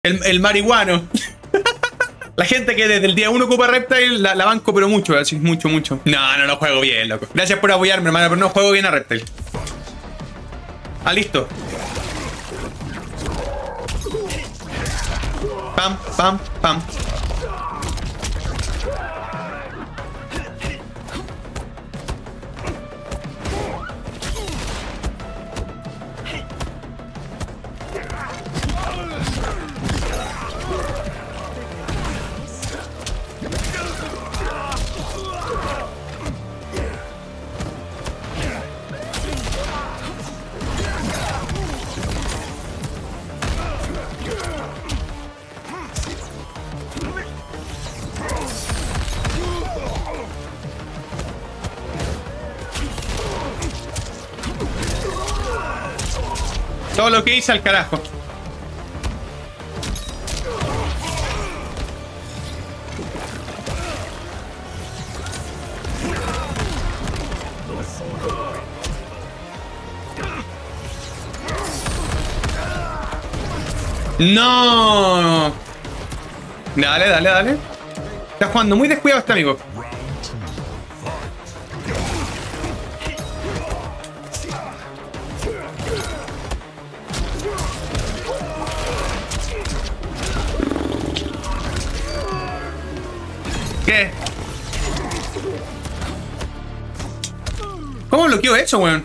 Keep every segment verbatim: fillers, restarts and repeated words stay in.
El, el marihuano. La gente que desde el día uno ocupa Reptile la, la banco, pero mucho, así, mucho, mucho. No, no lo juego bien, loco. Gracias por apoyarme, hermano, pero no juego bien a Reptile. Ah, listo. Pam, pam, pam. Todo lo que hice al carajo. No. Dale, dale, dale. Está jugando muy descuidado este amigo. ¿Qué? ¿Cómo bloqueó eso, weón?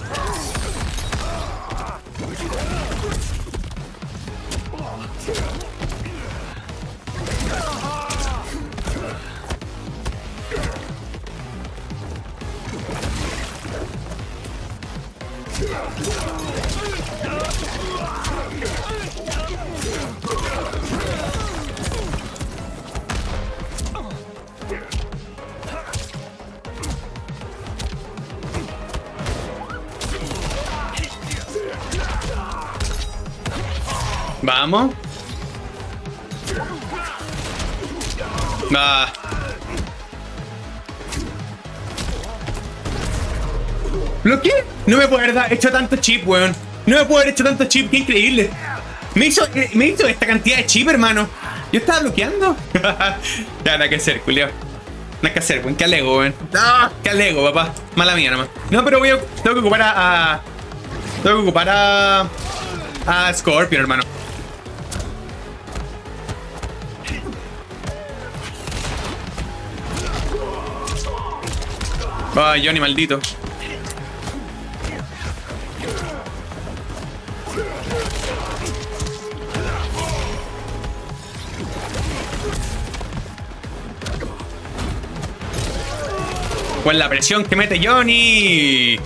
Vamos. Va. ¿Lo qué? No me puedo haber hecho tanto chip, weón. No me puedo haber hecho tanto chip, qué increíble. Me hizo, me hizo esta cantidad de chip, hermano. Yo estaba bloqueando. Ya, nada que hacer, Julio. Nada que hacer, weón. Qué alego, weón. No, qué alego, papá. Mala mía nomás. No, pero voy a, tengo que ocupar a, a. Tengo que ocupar a. A Scorpion, hermano. Ay, Johnny, maldito. Pues la presión que mete Johnny.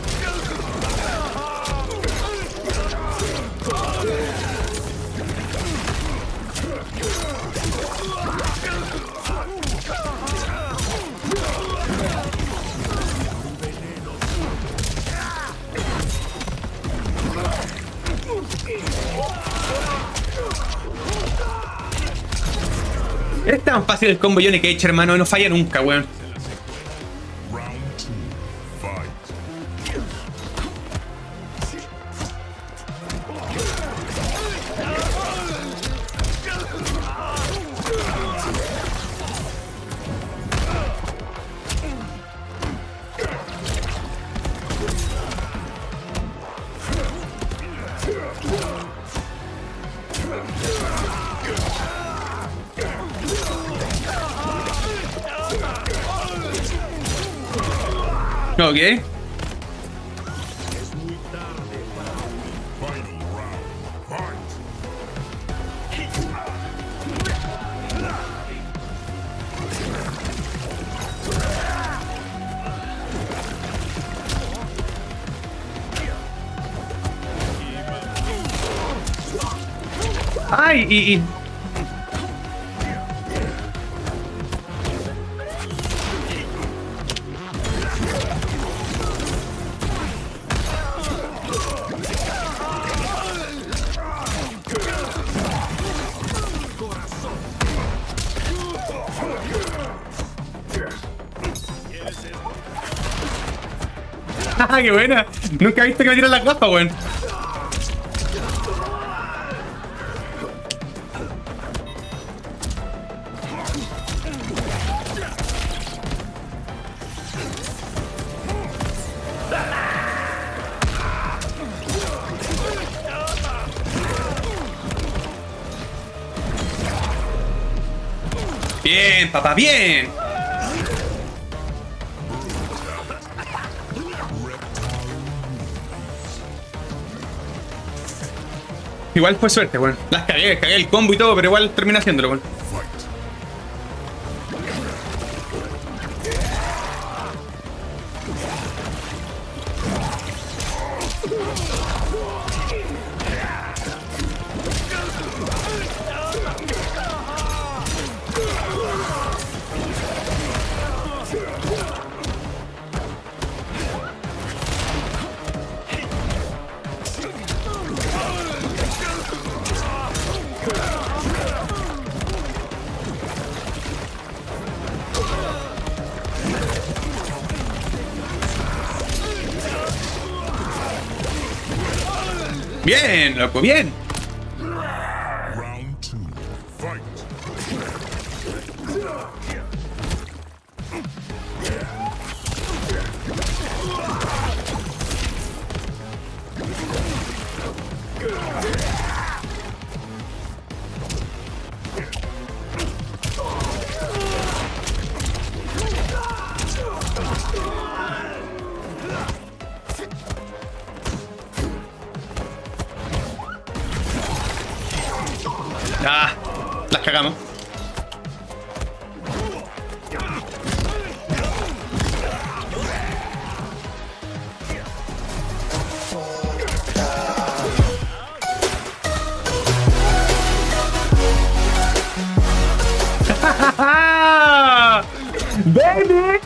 Es tan fácil el combo Johnny Cage, hermano. No falla nunca, weón. Ok. Ay, y... y... ¡Ah, qué buena! Nunca he visto que me tiran la capa, weón. Bien, papá, bien. Igual fue suerte, weón. Las cagué, cagué el combo y todo, pero igual terminé haciéndolo, weón. Bien, loco, bien. Round two, fight. Ah, las cagamos. Baby.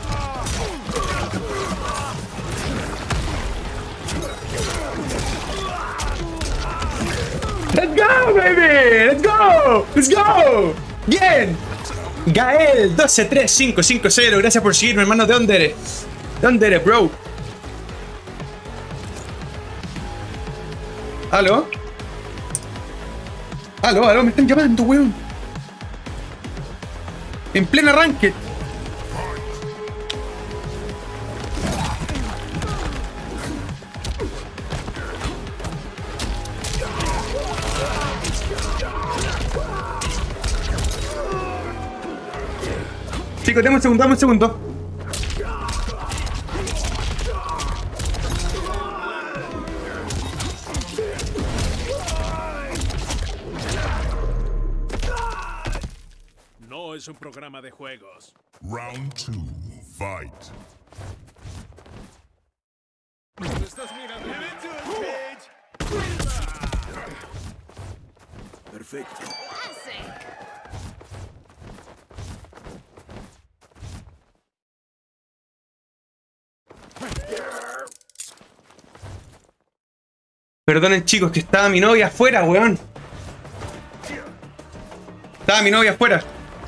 Let's go, baby. Let's go. Let's go. Bien. Gael doce tres cinco cinco cero. Gracias por seguirme, hermano. ¿De dónde eres? ¿De dónde eres, bro? ¿Aló? ¿Aló? ¿Aló? Me están llamando, weón. En pleno arranque. Chicos, dame un segundo, dame un segundo. No es un programa de juegos. Round two, fight. ¿Estás mirando? Perfecto. Perdonen, chicos, que estaba mi novia afuera, weón. Estaba mi novia afuera.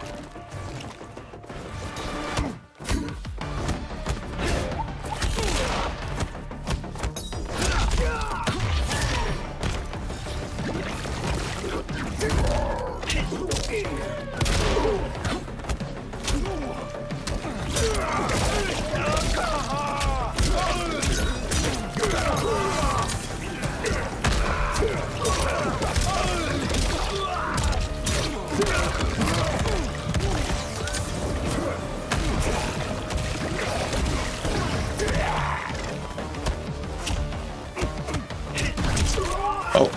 Oh.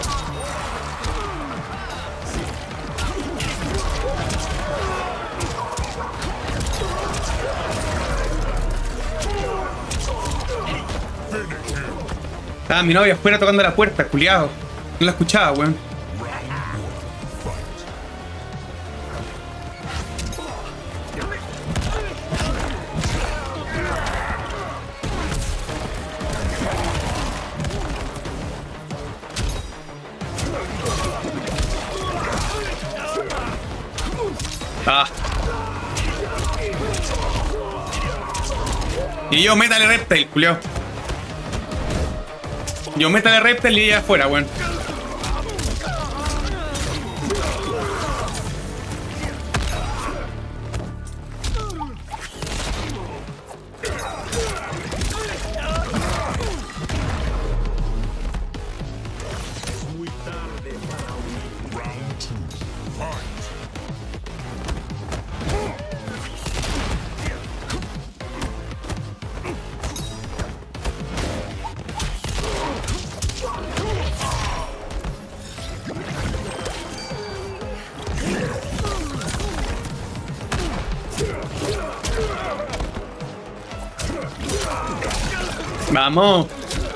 Estaba mi novia afuera tocando la puerta, culiado. No la escuchaba, weón. Ah. Y yo, métale reptile, culiao. Yo, métale reptile y ella afuera, weón. Muy tarde para huir. Round two, fight. Vamos.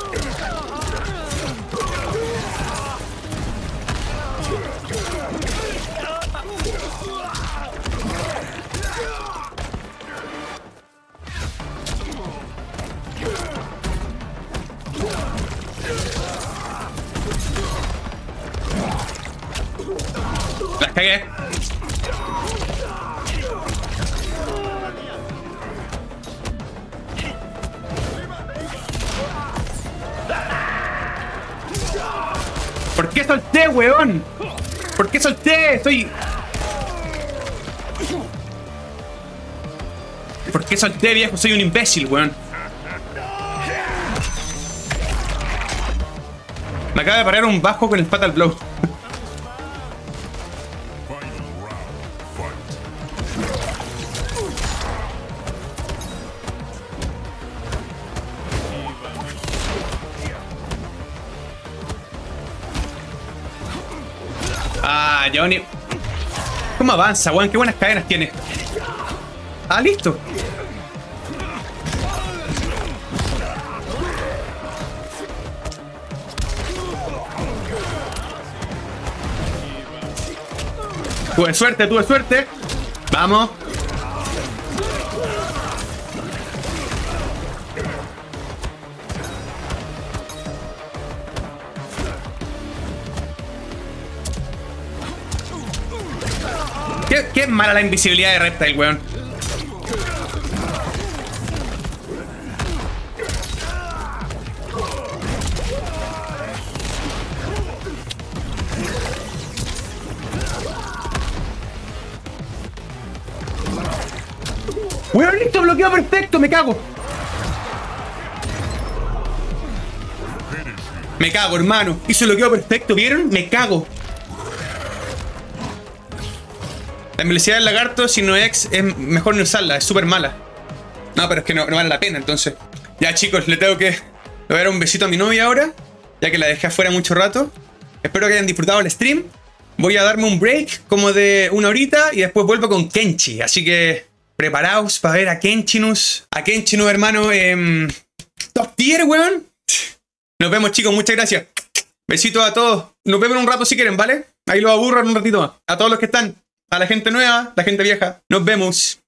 Las cagué. ¿Por qué solté, weón? ¿Por qué solté? Soy... ¿Por qué solté, viejo? Soy un imbécil, weón. Me acaba de parar un bajo con el Fatal Blow. Ah, Johnny. ¿Cómo avanza, weón? Qué buenas cadenas tiene. Ah, listo. Tuve suerte, tuve suerte. Vamos. Qué, qué mala la invisibilidad de Reptile, weón. Weón, listo, bloqueo perfecto, me cago. Me cago, hermano. Hizo el bloqueo perfecto, ¿vieron? Me cago. La velocidad del lagarto, si no es, es mejor no usarla, es súper mala. No, pero es que no, no vale la pena, entonces. Ya, chicos, le tengo que... Le voy a dar un besito a mi novia ahora, ya que la dejé afuera mucho rato. Espero que hayan disfrutado el stream. Voy a darme un break como de una horita y después vuelvo con Kenshi. Así que preparaos para ver a Kenshinus. A Kenshinus, hermano, eh, top tier, weón. Nos vemos, chicos, muchas gracias. Besitos a todos. Nos vemos en un rato si quieren, ¿vale? Ahí los aburro en un ratito más. A todos los que están. A la gente nueva, la gente vieja. Nos vemos.